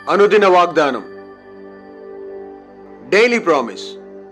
అనుదిన వాగ్దానం, daily promise.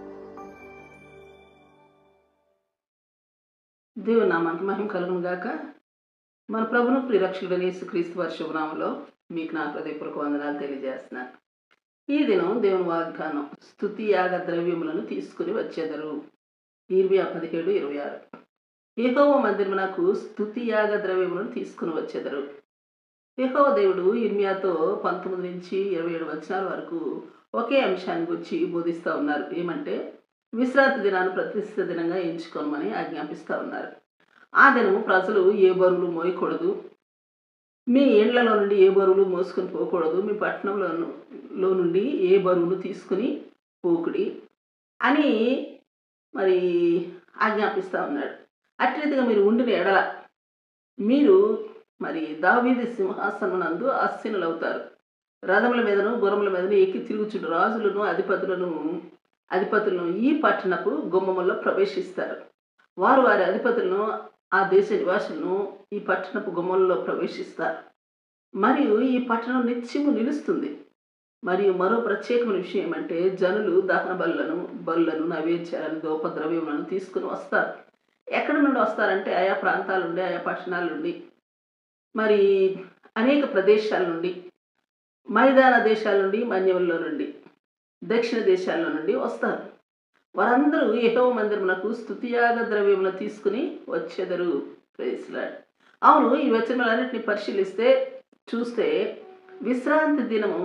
దేవుని నామానికి మహిమ కలుగును గాక. మన ప్రభును ప్రియరక్షకుడైన యేసుక్రీస్తు వారి శుభనామంలో మీకు నా హృదయపూర్వక వందనాలు తెలియజేస్తున్నాను. ఈ దినం దేవుని వాగ్దానం, స్తుతి యాగ ద్రవ్యములను తీసుకుని వచ్చేదరు. ఇర్మియా 17:26. యెహోవా మందిరమునకు స్తుతి యాగ ద్రవ్యములను తీసుకుని వచ్చేదరు. యెహోవా దేవుడు ఇర్మియాతో 19 నుంచి 27 వచనాల వరకు ఒకే అంశాన్ని గురించి బోధిస్తూ ఉన్నారు. ఏమంటే, విశ్రాంతి దినాన్ని ప్రతిష్ఠిత దినంగా ఎంచుకోమని ఆజ్ఞాపిస్తూ ఉన్నారు. ఆ దినము ప్రజలు ఏ బరువులు మోయకూడదు, మీ ఇండ్లలో నుండి ఏ బరువులు మోసుకొని పోకూడదు, మీ పట్టణంలో నుండి ఏ బరువులు తీసుకుని పోకుడి అని మరి ఆజ్ఞాపిస్తూ ఉన్నాడు. అట్టి రీతిగా మీరు ఉండిన ఎడల మీరు మరి దావీదు సింహాసనమునందు ఆసీనులవుతారు. రథముల మీదను గుర్రముల మీదను ఎక్కి తిరుగుచుండు రాజులను అధిపతులను ఈ పట్టణపు గుమ్మముల్లో ప్రవేశిస్తారు. వారు వారి అధిపతులను, ఆ దేశ నివాసులను ఈ పట్టణపు గుమ్మల్లో ప్రవేశిస్తారు. మరియు ఈ పట్టణం నిత్యము నిలుస్తుంది. మరియు మరో ప్రత్యేకమైన విషయం ఏమంటే, జనులు దహన బలులను నైవేద్యాలను దోపద్రవ్యములను తీసుకుని వస్తారు. ఎక్కడి నుండి వస్తారంటే, ఆయా ప్రాంతాల నుండి, ఆయా పట్టణాల నుండి, మరి అనేక ప్రదేశాల నుండి, మైదాన దేశాల నుండి, మన్యముల్లో నుండి, దక్షిణ దేశాల నుండి వస్తారు. వారందరూ యెహోవా మందిరమునకు స్తుతియాగ ద్రవ్యములను తీసుకుని వచ్చేదరు. Praise lord. అవును, ఈ వచనాలన్నింటినీ పరిశీలిస్తే చూస్తే, విశ్రాంతి దినము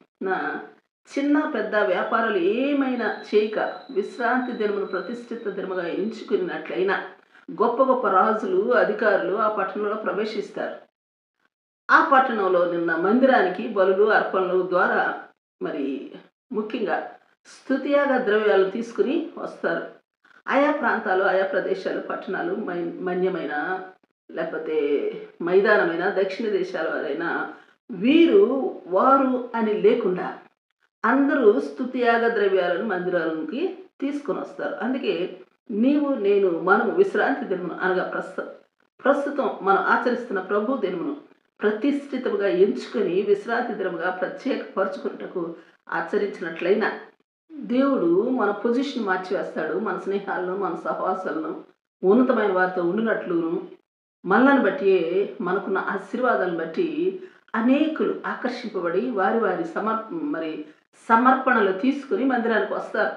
చిన్న పెద్ద వ్యాపారాలు ఏమైనా చేయక విశ్రాంతి దినమును ప్రతిష్ఠిత దినముగా ఎంచుకున్నట్లయినా గొప్ప గొప్ప రాజులు, అధికారులు ఆ పట్టణంలో ప్రవేశిస్తారు. ఆ పట్టణంలో నిన్న మందిరానికి బలులు, అర్పణలు ద్వారా మరి ముఖ్యంగా స్తుతియాగ ద్రవ్యాలు తీసుకుని వస్తారు. ఆయా ప్రాంతాలు, ఆయా ప్రదేశాలు, పట్టణాలు, మన్యమైన లేకపోతే మైదానమైన దక్షిణ దేశాల వారైనా వారు అని లేకుండా అందరూ స్తుతియాగ ద్రవ్యాలను మందిరాలకి తీసుకొని వస్తారు. అందుకే నీవు, నేను, మనము విశ్రాంతి దినమును అనగా ప్రస్తుతం మనం ఆచరిస్తున్న ప్రభు దినమును ప్రతిష్ఠితముగా ఎంచుకొని విశ్రాంతి దినముగా ప్రత్యేకపరచుకున్నటకు ఆచరించినట్లయినా దేవుడు మన పొజిషన్ మార్చివేస్తాడు. మన స్నేహాలను, మన సహవాసాలను ఉన్నతమైన వారితో ఉండినట్లును, మనల్ని బట్టి, మనకున్న ఆశీర్వాదాలను బట్టి అనేకులు ఆకర్షింపబడి వారి వారి సమర్పణలు తీసుకుని మందిరానికి వస్తారు.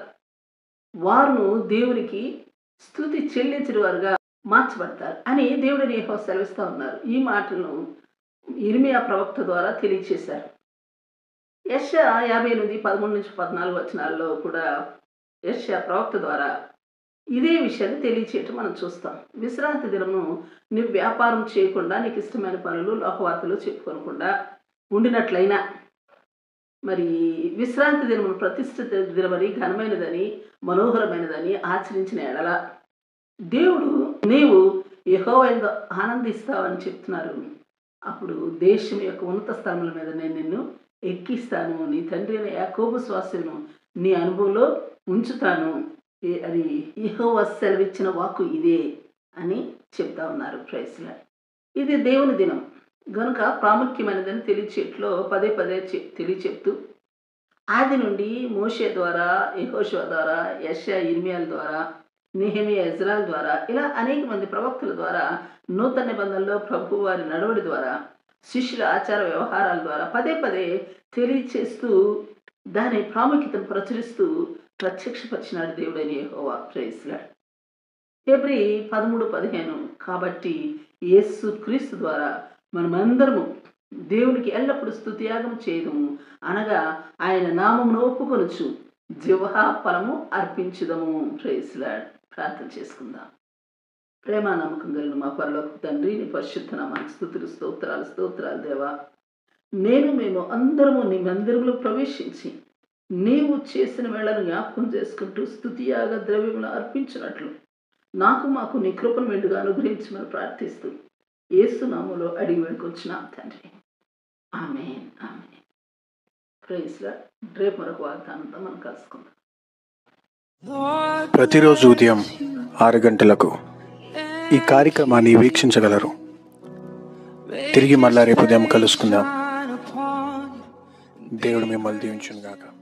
వారును దేవునికి స్తుతి చెల్లించిన వారుగా మార్చబడతారు అని దేవుడిని యెహోవా సెలవిస్తూ ఉన్నారు. ఈ మాటలను ఇర్మియా ప్రవక్త ద్వారా తెలియచేశారు. యెషయా 58:13-14 వచనాల్లో కూడా యెషయా ప్రవక్త ద్వారా ఇదే విషయాన్ని తెలియచేయటం మనం చూస్తాం. విశ్రాంతి దినమును నీవు వ్యాపారం చేయకుండా, నీకు ఇష్టమైన పనులు, లోకవార్తలు చెప్పుకోనకుండా ఉండినట్లయినా, మరి విశ్రాంతి దినమును ప్రతిష్ఠిత దినమని, ఘనమైనదని, మనోహరమైనదని ఆచరించిన ఎడల దేవుడు నీవు యెహోవా యందు ఆనందిస్తావని చెప్తున్నారు. అప్పుడు దేశం యొక్క ఉన్నత స్థలముల మీద నేను నిన్ను ఎక్కిస్తాను, నీ తండ్రి అయిన యాకోబు స్వాస్యమును నీ అనుభవంలో ఉంచుతాను అని యెహోవా సెలవిచ్చిన వాక్కు ఇదే అని చెప్తా ఉన్నారు. Praise lord. ఇది దేవుని దినం గనుక ప్రాముఖ్యమైనదని తెలియచేట్లో పదే తెలియచెప్తూ, ఆది నుండి మోషే ద్వారా, యెహోషువ ద్వారా, యెషయా, ఇర్మియాల ద్వారా, నెహెమియా, ఎజ్రాల ద్వారా, ఇలా అనేక మంది ప్రవక్తల ద్వారా, నూతన నిబంధనలో ప్రభు వారి నడవడి ద్వారా, శిష్యుల ఆచార వ్యవహారాల ద్వారా పదే తెలియచేస్తూ దాని ప్రాముఖ్యతను ప్రచురిస్తూ ప్రత్యక్షపరిచినాడు దేవుడైన యెహోవా. Praise lord. హెబ్రీ 13:15. కాబట్టి యేసు క్రీస్తు ద్వారా మనమందరము దేవునికి ఎల్లప్పుడూ స్తుతియాగం చేయదము, అనగా ఆయన నామమును ఒప్పుకొనుచు జిహ్వా ఫలము అర్పించుదము. Praise lord. ప్రార్థన చేసుకుందాం. ప్రేమ నమ్మకం కలిగిన మా పరలోకపు తండ్రి, నీ పరిశుద్ధ నామానికి స్తుతులు, స్తోత్రాలు దేవా. మేము అందరము నీ మందిరములో ప్రవేశించి నీవు చేసిన వేళను జ్ఞాపకం చేసుకుంటూ స్తుతియాగ ద్రవ్యములు అర్పించినట్లు మాకు నీ కృపను మెండుగా అనుగ్రహించమని ప్రార్థిస్తూ యేసు నామములో అడిగి వేడుకొచ్చున్నాం తండ్రి. Amen, amen. Praise lord. రేపు మరొక వాగ్దానంతో మనం కలుసుకుందాం. ప్రతిరోజు ఉదయం 6 గంటలకు ఈ కార్యక్రమాన్ని వీక్షించగలరు. తిరిగి మళ్ళా రేపు ఉదయం కలుసుకుందాం. దేవుడు మిమ్మల్ని దీవించును గాక.